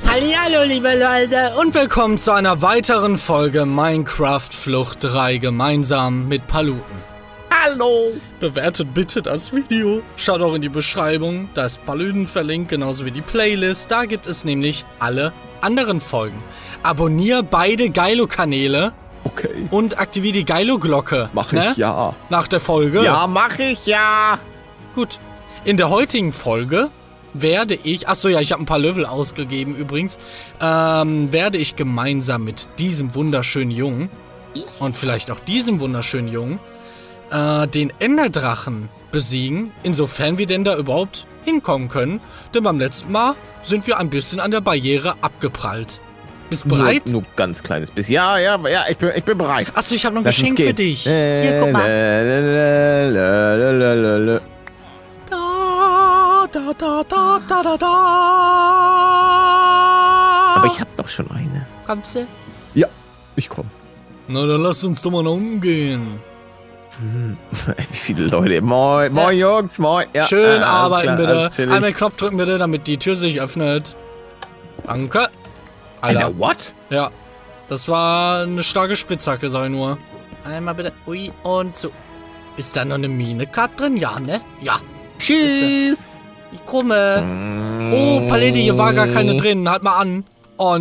Hallihallo, liebe Leute, und willkommen zu einer weiteren Folge Minecraft Flucht 3 gemeinsam mit Paluten. Hallo! Bewertet bitte das Video, schaut auch in die Beschreibung, da ist Paluten verlinkt, genauso wie die Playlist, da gibt es nämlich alle anderen Folgen. Abonnier beide Geilo-Kanäle. Okay. Und aktiviere die Geilo-Glocke. Mach ich, ja. Nach der Folge. Ja, mach ich, ja. Gut. In der heutigen Folge werde ich, achso ja, ich habe ein paar Level ausgegeben übrigens, werde ich gemeinsam mit diesem wunderschönen Jungen und vielleicht auch diesem wunderschönen Jungen den Enderdrachen besiegen, insofern wir denn da überhaupt hinkommen können, denn beim letzten Mal sind wir ein bisschen an der Barriere abgeprallt. Bist du bereit? Nur ganz kleines bisschen. Ja, ich bin bereit. Achso, ich habe noch ein Geschenk für dich. Hier, guck mal. Aber ich hab doch schon eine. Kommst du? Ja, ich komm. Na, dann lass uns doch mal nach unten gehen. Wie viele Leute. Moin, moin Jungs, moin. Ja, schön arbeiten klar, bitte. Einmal Knopf drücken bitte, damit die Tür sich öffnet. Danke. Alter, what? Ja, das war eine starke Spitzhacke, sag ich nur. Einmal bitte. Ui, und so. Ist da noch eine Mine gerade drin? Ja, ne? Ja. Tschüss. Ich komme. Oh, Paletti, hier war gar keine drin. Halt mal an. Oh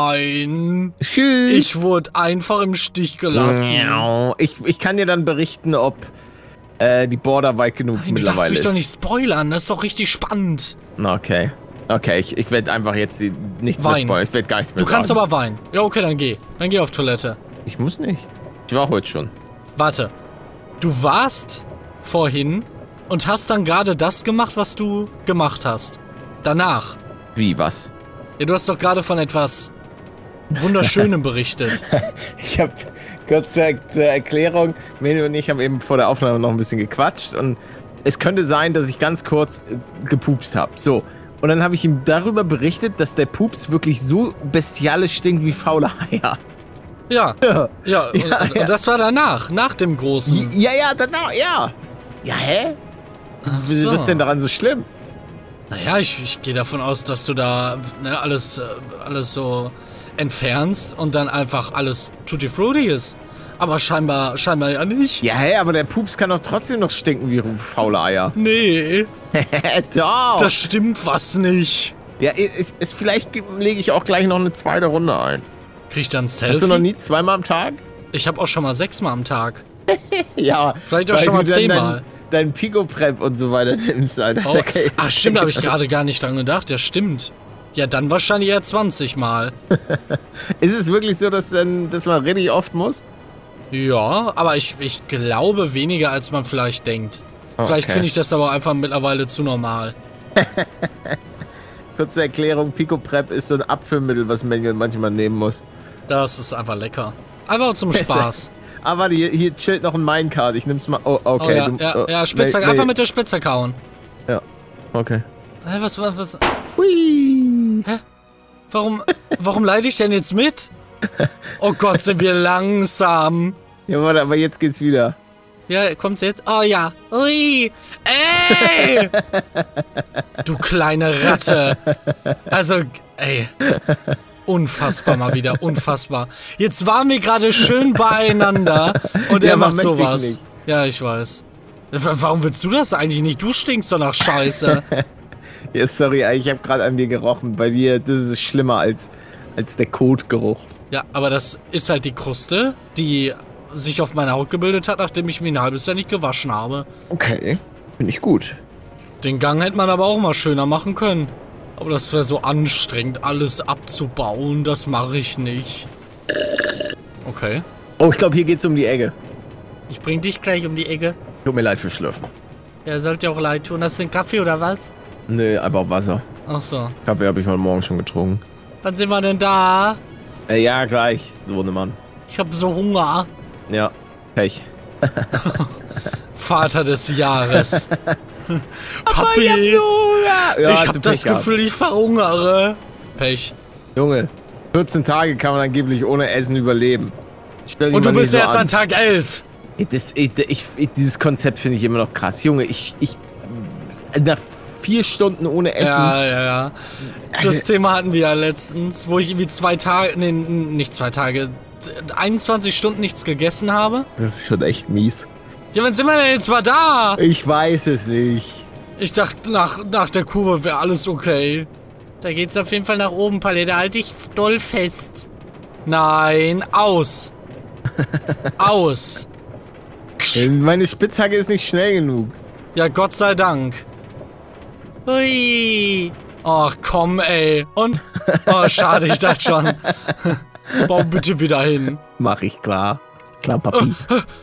nein. Tschüss. Ich wurde einfach im Stich gelassen. Ich kann dir dann berichten, ob die Border weit genug Nein, mittlerweile ist. Du darfst mich doch nicht spoilern. Das ist doch richtig spannend. Okay. Okay, ich werde einfach jetzt nichts mehr spoilern. Ich werde gar nichts mehr sagen. Du kannst aber weinen. Ja, okay, dann geh. Dann geh auf Toilette. Ich muss nicht. Ich war heute schon. Warte. Du warst vorhin und hast dann gerade das gemacht, was du gemacht hast. Danach. Wie, was? Ja, du hast doch gerade von etwas Wunderschönem berichtet. Ich habe kurz zur Erklärung, Meli und ich haben eben vor der Aufnahme noch ein bisschen gequatscht und es könnte sein, dass ich ganz kurz gepupst habe. So. Und dann habe ich ihm darüber berichtet, dass der Pups wirklich so bestialisch stinkt wie faule Eier. Ja. Und das war danach, nach dem großen. Ja, danach, ja. Ja, hä? So. Was ist denn daran so schlimm? Naja, ich gehe davon aus, dass du da alles so entfernst und dann einfach alles tutti frutti ist. Aber scheinbar ja nicht. Ja, hä, aber der Pups kann doch trotzdem noch stinken wie faule Eier. Nee. Doch. Das stimmt was nicht. Ja, vielleicht lege ich auch gleich noch eine zweite Runde ein. Krieg ich dann ein Selfie? Hast du noch nie 2-mal am Tag? Ich habe auch schon mal 6-mal am Tag. Ja. Vielleicht auch schon mal 10-mal. Dein Pico-Prep und so weiter nimmst, Alter. Oh. Ach stimmt, da habe ich gerade gar nicht dran gedacht. Ja, stimmt. Ja, dann wahrscheinlich eher 20-mal. Ist es wirklich so, dass man richtig oft muss? Ja, aber ich glaube weniger, als man vielleicht denkt. Okay. Vielleicht finde ich das aber einfach mittlerweile zu normal. Kurze Erklärung, Pico Prep ist so ein Abführmittel, was man manchmal nehmen muss. Das ist einfach lecker. Einfach zum Spaß. Aber hier chillt noch ein Minecart. Ich nehm's mal. Oh, okay. Oh, ja, Spitzhacke. Einfach mit der Spitzhacke hauen. Ja, okay. Hä, was? Hui. Hä? Warum leite ich denn jetzt mit? Oh Gott, sind wir langsam. Ja, warte, aber jetzt geht's wieder. Ja, kommt's jetzt? Oh ja. Ui. Ey! Du kleine Ratte. Also, ey. Unfassbar mal wieder, unfassbar. Jetzt waren wir gerade schön beieinander und er macht sowas. Ja, ich weiß. Warum willst du das eigentlich nicht? Du stinkst doch nach Scheiße. Ja, sorry, ich habe gerade an dir gerochen. Bei dir, das ist schlimmer als der Kotgeruch. Ja, aber das ist halt die Kruste, die sich auf meiner Haut gebildet hat, nachdem ich mich ein halbes Jahr nicht gewaschen habe. Okay, finde ich gut. Den Gang hätte man aber auch mal schöner machen können. Aber das wäre so anstrengend, alles abzubauen. Das mache ich nicht. Okay. Oh, ich glaube, hier geht's um die Ecke. Ich bring dich gleich um die Ecke. Tut mir leid für Schlürfen. Ja, sollte ja auch leid tun. Hast du einen Kaffee oder was? Nee, einfach Wasser. Ach so. Kaffee habe ich heute Morgen schon getrunken. Wann sind wir denn da? Ja, gleich, Sohnemann. Ich habe so Hunger. Ja, Pech. Vater des Jahres. Papi, ich hab das Gefühl, ich verhungere. Pech. Junge, 14 Tage kann man angeblich ohne Essen überleben. Und du bist erst an Tag 11. Dieses Konzept finde ich immer noch krass. Junge, nach 4 Stunden ohne Essen. Ja. Das Thema hatten wir ja letztens, wo ich irgendwie 2 Tage, nee, nicht 2 Tage, 21 Stunden nichts gegessen habe. Das ist schon echt mies. Ja, wann sind wir denn jetzt mal da? Ich weiß es nicht. Ich dachte, nach der Kurve wäre alles okay. Da geht's auf jeden Fall nach oben, Palette. Halt dich doll fest. Nein, aus. Aus. Meine Spitzhacke ist nicht schnell genug. Ja, Gott sei Dank. Hui. Ach, komm, ey. Und? Oh, schade, ich dachte schon. Bau bitte wieder hin. Mach ich, klar. Klar, Papi.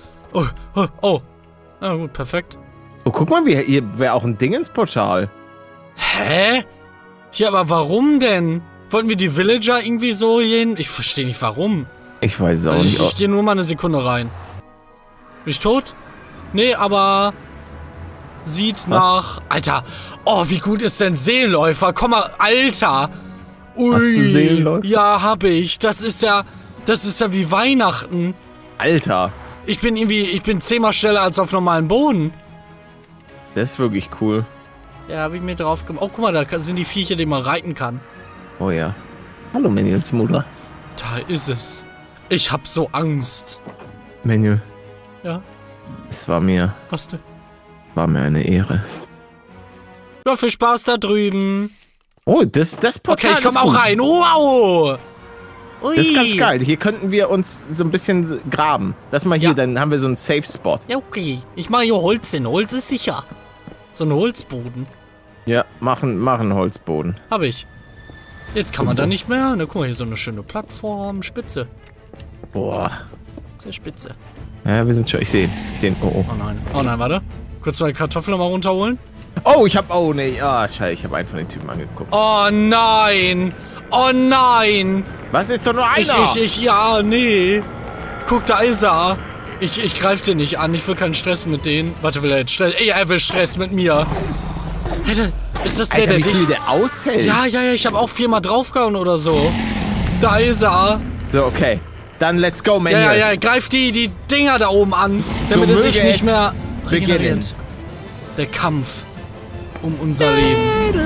Oh. Na gut, perfekt. Oh, guck mal, hier wäre auch ein Ding ins Portal. Hä? Ja, aber warum denn? Wollten wir die Villager irgendwie so hin? Ich verstehe nicht, warum. Ich weiß es auch nicht. Ich gehe nur mal eine Sekunde rein. Bin ich tot? Nee, aber... Sieht nach... Alter. Oh, wie gut ist denn Seelenläufer? Komm mal, Alter. Ui. Hast du Seelenläufer? Ja, hab ich. Das ist ja wie Weihnachten. Alter. Ich bin 10-mal schneller als auf normalem Boden. Das ist wirklich cool. Ja, hab ich mir drauf gemacht. Oh, guck mal, da sind die Viecher, die man reiten kann. Oh ja. Hallo, Manuels Mutter. Da ist es. Ich hab so Angst. Manuel. Ja? Es war mir Was denn? eine Ehre. Ja, viel Spaß da drüben. Oh, das Portal. Okay, ich komm ist auch gut. rein. Wow! Ui. Das ist ganz geil. Hier könnten wir uns so ein bisschen graben. Lass mal hier, Ja. dann haben wir so einen Safe-Spot. Ja, okay. Ich mache hier Holz hin. Holz ist sicher. So ein Holzboden. Ja, machen Holzboden. Hab ich. Jetzt kann man da nicht mehr. Na, guck mal, hier so eine schöne Plattform. Spitze. Boah. Sehr spitze. Ja, wir sind schon. Ich sehe ihn. Oh. Oh nein, warte. Kurz mal die Kartoffeln nochmal runterholen. Oh, nee. Scheiße, ich habe einen von den Typen angeguckt. Oh nein! Oh nein! Was ist doch nur einer? Ja, nee. Guck, da ist er. Ich greif den nicht an. Ich will keinen Stress mit denen. Warte, will er jetzt Stress? Ey, er will Stress mit mir. Alter, ist das der, Alter, der wie dich... viel der aushält? Ja, ich habe auch 4-mal draufgehauen oder so. Da ist er. So, okay. Dann let's go, Manuel. Ja, greif die Dinger da oben an, damit er sich möge nicht es mehr beginnen. regeneriert. Der Kampf um unser Leben.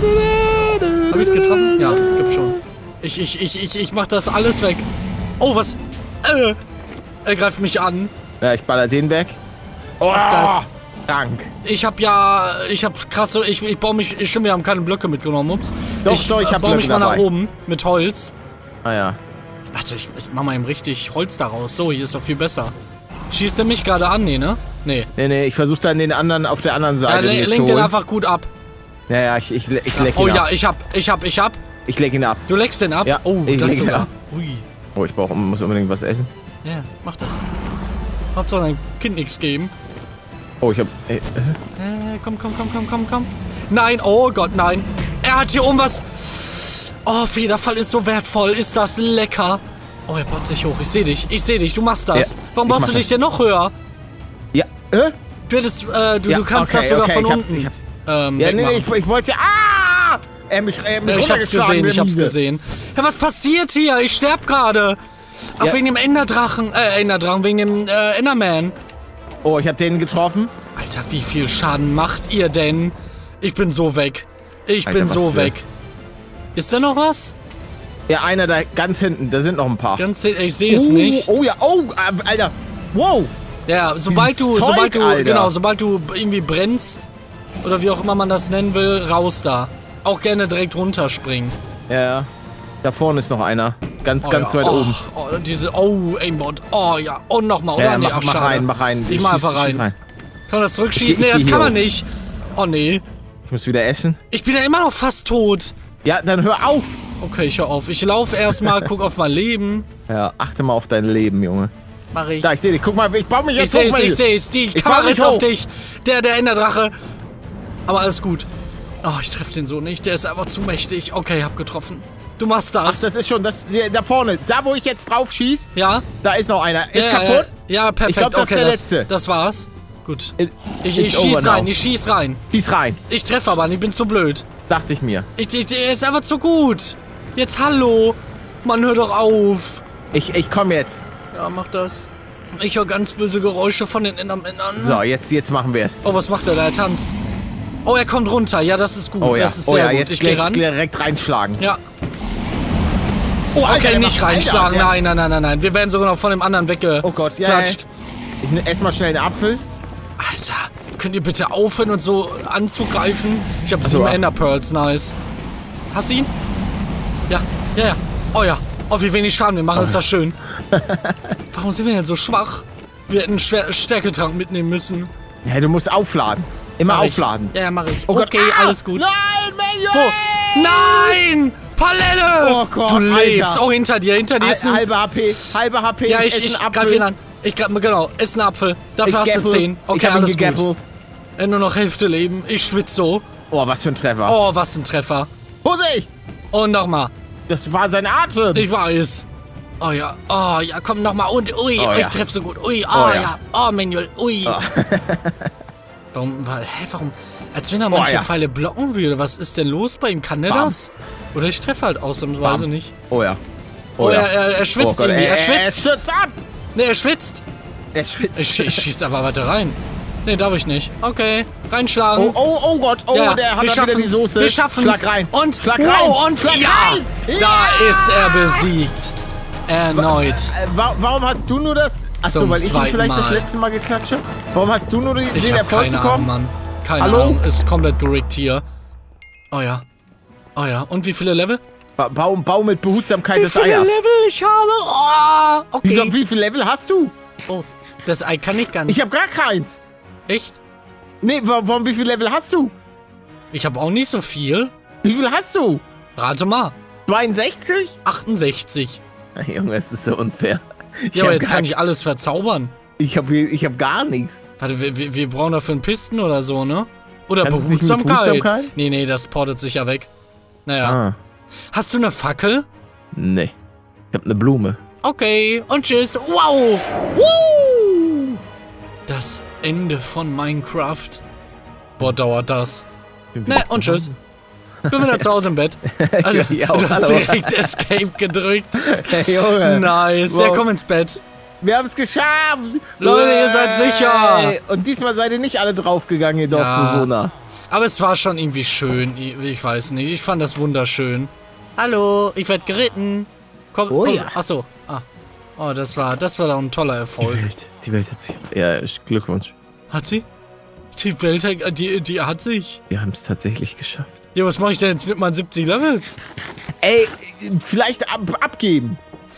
Hab ich's getroffen? Ja, gib schon. Ich mach das alles weg. Oh, was? Er greift mich an. Ja, ich baller den weg. Oh, das. Dank. Ich hab krasse, stimmt, wir haben keine Blöcke mitgenommen, ups. Doch, ich hab baue mich Blöcke mal nach dabei. oben mit Holz. Ah ja. Warte, ich mach mal eben richtig Holz daraus. So, hier ist doch viel besser. Schießt er mich gerade an? Nee, ne? Nee. Nee, ich versuche dann den anderen auf der anderen Ja, Seite mir zu lenk den holen. einfach gut ab. Ja, ich leck ihn Oh ab. ja, ich hab. Ich leck ihn ab. Du leckst den ab? Ja, Oh, ich das leg ihn sogar. ab. Ui. Oh, muss unbedingt was essen. Ja, mach das. Hauptsache dein Kind nichts geben. Oh, ich hab... Komm. Nein, oh Gott, nein. Er hat hier oben was. Oh, Federfall ist so wertvoll. Ist das lecker. Oh, er baut sich hoch. Ich seh dich. Du machst das. Ja, Warum ich baust mach du dich das. denn noch höher? Ja, Du hättest, du kannst das sogar von unten. Ich hab's. Ja, wegmachen. ich wollte ja... Ah! Er mich Ich hab's gesehen, ich hab's gesehen. Ja, was passiert hier? Ich sterb gerade. Ach, Ja. wegen dem Enderdrachen, wegen dem Enderman. Oh, ich hab den getroffen. Alter, wie viel Schaden macht ihr denn? Ich bin so weg. Ich Alter, bin was so für- weg. Ist da noch was? Ja, einer da ganz hinten. Da sind noch ein paar. Ich sehe es nicht. Oh ja, Alter. Wow. Ja, sobald Dieses Zeug, Alter. sobald du irgendwie brennst, oder wie auch immer man das nennen will, raus da. Auch gerne direkt runterspringen. Ja. Da vorne ist noch einer. Ganz Oh, weit ja. oben. Aimbot. Oh ja, und nochmal, oder? Ja, Nee, mach schade. rein. Ich mach einfach schieß rein. Kann man das zurückschießen? Ich Nee, geh das hier kann man hoch. nicht. Oh nee. Ich muss wieder essen. Ich bin ja immer noch fast tot. Ja, dann hör auf. Okay, ich hör auf. Ich laufe erstmal, guck auf mein Leben. Ja, achte mal auf dein Leben, Junge. Mach ich. Da, ich sehe dich. Guck mal, ich baue mich Ich jetzt hoch. seh's. Die Ich Kamera baue mich ist auf hoch. dich. Der Enderdrache. Aber alles gut. Oh, ich treffe den so nicht. Der ist einfach zu mächtig. Okay, hab getroffen. Du machst Ach, das. das ist schon da vorne. Da, wo ich jetzt drauf schieß, Ja? da ist noch einer. Ist Ja, kaputt? Ja, perfekt. Ich glaub, das ist okay, der letzte. das war's. Gut. Ich It's schieß over rein, now. ich schieß rein. Schieß rein. Ich treffe aber nicht, ich bin zu blöd. Dachte ich mir. Der ist einfach zu gut. Jetzt hallo. Mann, hör doch auf. Ich komm jetzt. Ja, mach das. Ich höre ganz böse Geräusche von den Endermännern. So, jetzt machen wir es. Oh, was macht er da? Er tanzt. Oh, er kommt runter. Ja, das ist gut. Oh ja, Das ist sehr gut. jetzt Ich gehe ran. direkt reinschlagen. Ja. Oh, Alter, Okay, der nicht macht- reinschlagen. Alter, Nein. Wir werden sogar noch von dem anderen Oh Gott, ja. weggeklatscht. Ich esse mal schnell einen Apfel. Alter, könnt ihr bitte aufhören und so anzugreifen? Ich habe Ach so, 7 ja. Ender Pearls. Nice. Hast du ihn? Ja. Oh ja. Oh, wie wenig Schaden wir machen. Ist das schön. Warum sind wir denn so schwach? Wir hätten einen Stärketrank mitnehmen müssen. Ja, du musst aufladen. Immer Mach ich. aufladen. Ja, mach ich. Oh Gott, Okay, ah! alles gut. Nein, Mensch! Wo? Nein! Palette! Oh Gott, du lebst. Alter. Oh, hinter dir ist ein... Halbe HP. Ja, esse ich einen greif ihn an. Genau, ist ein Apfel. Dafür hast du 10. Ich Okay, hab ihn alles gut. gegappelt. Nur noch Hälfte Leben. Ich schwitze so. Oh, was für ein Treffer. Oh, was ein Treffer. Vorsicht! Und nochmal. Das war sein Atem. Ich weiß. Oh ja, komm nochmal. Und, ui, Oh, ich ja. treffe so gut. Ui, Oh, ja. ja. Oh, Manuel, ui. Oh. Warum? Als wenn er manche ja. Pfeile blocken würde. Was ist denn los bei ihm? Kann der Bam. das? Oder ich treffe halt ausnahmsweise Bam. nicht. Oh ja. Oh, ja. er schwitzt Gott, irgendwie. Er Er schwitzt. stürzt ab. Ne, er schwitzt. Er schwitzt. Ich schieß aber weiter rein. Ne, darf ich nicht. Okay, reinschlagen. Oh Gott. Oh, Ja, der hat wir da wieder die schaffen's. Soße. Wir schaffen's. Schlag rein. Und, Schlag rein. wow, und Schlag ja, rein. da ist er besiegt. Erneut. Warum hast du nur das? Achso, Zum weil ich ihn zweiten vielleicht das Mal. letzte Mal geklatscht habe? Warum hast du nur den Ich hab Erfolg keine bekommen? Ahnung, Mann. Keine Hallo? Ahnung. Ist komplett gerickt hier. Oh ja. Oh ja. Und wie viele Level? Bau mit Behutsamkeit Wie das viele Eier. Level ich habe? Oh, okay. Wie viel Level hast du? Oh, das Ei kann ich gar nicht. Ich habe gar keins. Echt? Nee, warum, wie viel Level hast du? Ich habe auch nicht so viel. Wie viel hast du? Rate mal. 62? 68. Ach, Junge, das ist so unfair. Ja, aber jetzt kann ich alles verzaubern. Ich hab gar nichts. Warte, wir brauchen dafür einen Pisten oder so, ne? Oder Kannst du es nicht mit Behutsamkeit. Behutsamkeit? Nee, das portet sich ja weg. Naja. Ah, Hast du eine Fackel? nee. Ich hab eine Blume. Okay, und tschüss. Wow! Woo! Das Ende von Minecraft. Boah, dauert das. Bin wieder Ne, und zu tschüss. Bin wieder zu Hause im Bett. Also, Ja, du hast hallo. direkt Escape gedrückt. Hey, Junge. Nice. Wow. Ja, komm ins Bett. Wir haben es geschafft! Leute, ihr seid sicher. Und diesmal seid ihr nicht alle draufgegangen, ihr Dorfbewohner. Aber es war schon irgendwie schön. Ich weiß nicht. Ich fand das wunderschön. Hallo, ich werde geritten. Komm, Oh komm. ja. Achso. Ah. Oh, das war doch ein toller Erfolg. Die Welt hat sich... Ja, Glückwunsch. Hat sie? Die Welt, die hat sich. Wir haben es tatsächlich geschafft. Ja, was mache ich denn jetzt mit meinen 70 Levels? Ey, vielleicht abgeben.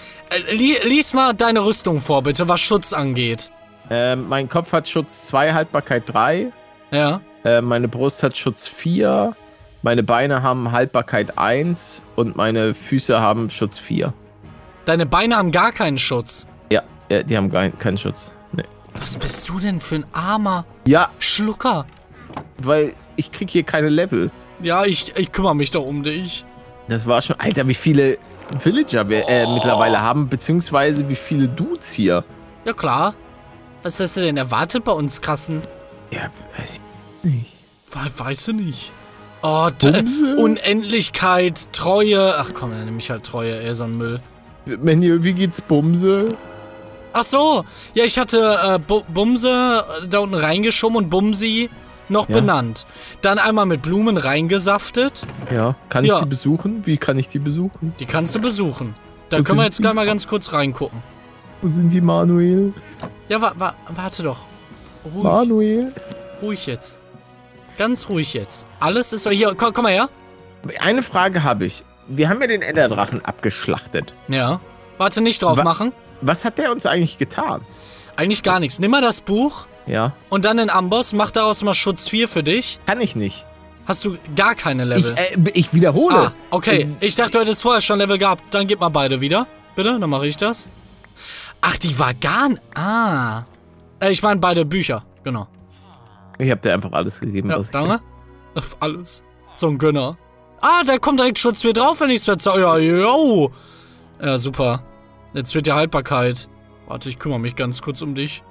Lies mal deine Rüstung vor, bitte, was Schutz angeht. Mein Kopf hat Schutz 2, Haltbarkeit 3. Ja. Meine Brust hat Schutz 4. Meine Beine haben Haltbarkeit 1. Und meine Füße haben Schutz 4. Deine Beine haben gar keinen Schutz. Ja, die haben keinen Schutz. Nee. Was bist du denn für ein armer Ja, Schlucker? weil ich krieg hier keine Level. Ja, ich kümmere mich doch um dich. Das war schon... Alter, wie viele Villager wir mittlerweile haben, beziehungsweise wie viele Dudes hier. Ja, klar. Was hast du denn erwartet bei uns, Krassen? Ja, weiß ich nicht. Weißt du nicht. Oh, Bumse? Unendlichkeit, Treue. Ach komm, dann nehme ich halt Treue, so ein Müll. Menü, wie geht's Bumse? Ach so. Ja, ich hatte Bumse da unten reingeschoben und Bumsi noch Ja. benannt. Dann einmal mit Blumen reingesaftet. Ja, kann ich Ja. die besuchen? Wie kann ich die besuchen? Die kannst du besuchen. Da Wo können wir sind jetzt die? gleich mal ganz kurz reingucken. Wo sind die, Manuel? Ja, warte doch. Ruhig. Manuel? Ruhig jetzt. Ganz ruhig jetzt. Alles ist... Hier, komm mal her. Eine Frage habe ich. Wir haben ja den Enderdrachen abgeschlachtet. Ja. Warte, nicht drauf machen. Was hat der uns eigentlich getan? Eigentlich gar nichts. Nimm mal das Buch Ja, und dann den Amboss. Mach daraus mal Schutz 4 für dich. kann ich nicht. Hast du gar keine Level. Ich wiederhole. Ah, okay. Ich dachte, du hättest vorher schon Level gehabt. Dann gib mal beide wieder. Bitte, dann mache ich das. Ach, die war gar... Ah. Ich meine beide Bücher. Genau. Ich habe dir einfach alles gegeben, Ja, was ich danke. Auf alles. So ein Gönner. Ah, da kommt direkt Schutz 4 drauf, wenn ich es verzauber. Ja, yo. Ja, super. Jetzt wird die Haltbarkeit. Warte, ich kümmere mich ganz kurz um dich.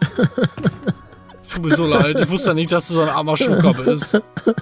Tut mir so leid. Ich wusste ja nicht, dass du so ein armer Schlucker bist.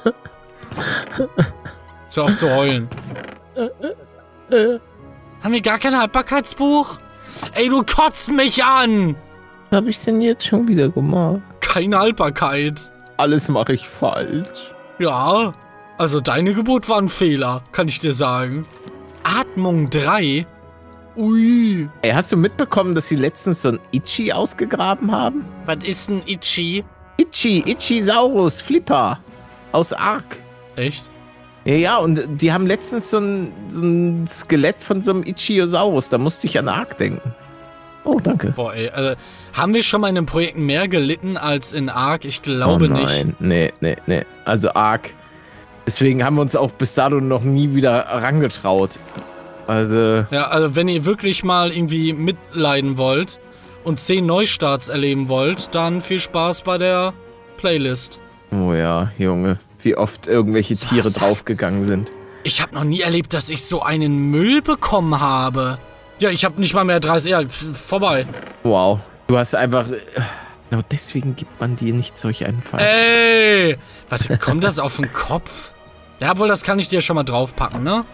Hör auf zu heulen. Haben wir gar kein Haltbarkeitsbuch? Ey, du kotzt mich an! Was habe ich denn jetzt schon wieder gemacht? Keine Haltbarkeit. Alles mache ich falsch. Ja, also deine Geburt war ein Fehler, kann ich dir sagen. Atmung 3? Ui. Ey, hast du mitbekommen, dass sie letztens so ein Ichi ausgegraben haben? Was ist ein Ichi? Ichisaurus, Flipper. Aus Ark. Echt? Ja, und die haben letztens so ein Skelett von so einem Ichiosaurus. Da musste ich an Ark denken. Oh, danke. Boah, ey, haben wir schon mal in den Projekten mehr gelitten als in Ark? Ich glaube nicht. Nee. Also Ark. Deswegen haben wir uns auch bis dato noch nie wieder rangetraut. Also... Ja, also wenn ihr wirklich mal irgendwie mitleiden wollt und 10 Neustarts erleben wollt, dann viel Spaß bei der Playlist. Oh ja, Junge. Wie oft irgendwelche Tiere draufgegangen sind. Ich habe noch nie erlebt, dass ich so einen Müll bekommen habe. Ja, ich habe nicht mal mehr 30... Ja, vorbei. Wow. Du hast einfach... Genau deswegen gibt man dir nicht solch einen Fall. Ey! Warte, kommt das auf den Kopf? Ja, wohl, das kann ich dir schon mal draufpacken, ne?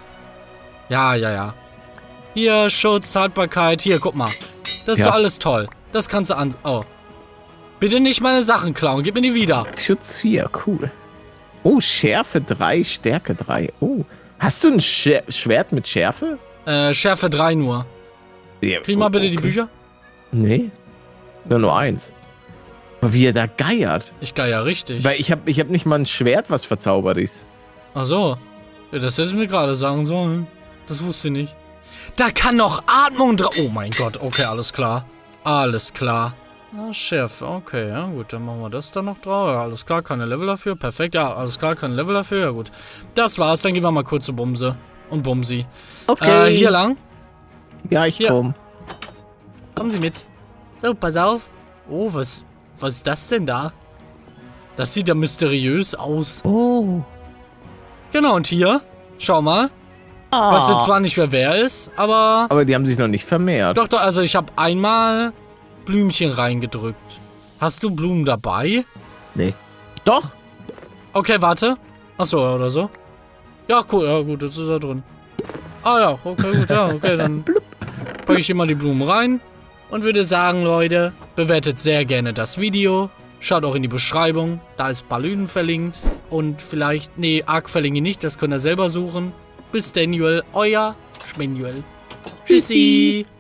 Ja. Hier, Schutz, Haltbarkeit. Hier, guck mal. Das ist doch alles toll. Das kannst du an... Oh. Bitte nicht meine Sachen klauen. Gib mir die wieder. Schutz 4, cool. Oh, Schärfe 3, Stärke 3. Oh. Hast du ein Schwert mit Schärfe? Schärfe 3 nur. Ja, Krieg mal bitte die Bücher. Nee. Nur eins. Aber wie er da geiert. Ich geier richtig. Weil ich hab nicht mal ein Schwert, was verzaubert ist. Ach so. Ja, das hättest du mir gerade sagen sollen. Das wusste ich nicht. Da kann noch Atmung drauf. Oh mein Gott. Okay, alles klar. Alles klar. Ah, Chef. Okay, ja gut. Dann machen wir das da noch drauf. Ja, alles klar. Keine Level dafür. Perfekt. Ja, alles klar. Keine Level dafür. Ja gut. Das war's. Dann gehen wir mal kurz zu Bumse. Und Bumsi. Okay. Hier lang. Ja, ich komm. Kommen Sie mit. So, pass auf. Oh, was ist das denn da? Das sieht ja mysteriös aus. Oh. Genau, und hier, schau mal. Was jetzt zwar nicht mehr wer ist, aber... Aber die haben sich noch nicht vermehrt. Doch, also ich habe einmal Blümchen reingedrückt. Hast du Blumen dabei? Nee. Doch. Okay, warte. Achso, oder so. Ja, cool, ja gut, jetzt ist er drin. Ah ja, okay, gut, ja, okay, dann packe ich hier mal die Blumen rein. Und würde sagen, Leute, bewertet sehr gerne das Video. Schaut auch in die Beschreibung, da ist Balloon verlinkt. Und vielleicht, nee, Ark verlinke ich nicht, das könnt ihr selber suchen. Bis Daniel, euer Schmenuel. Tschüssi.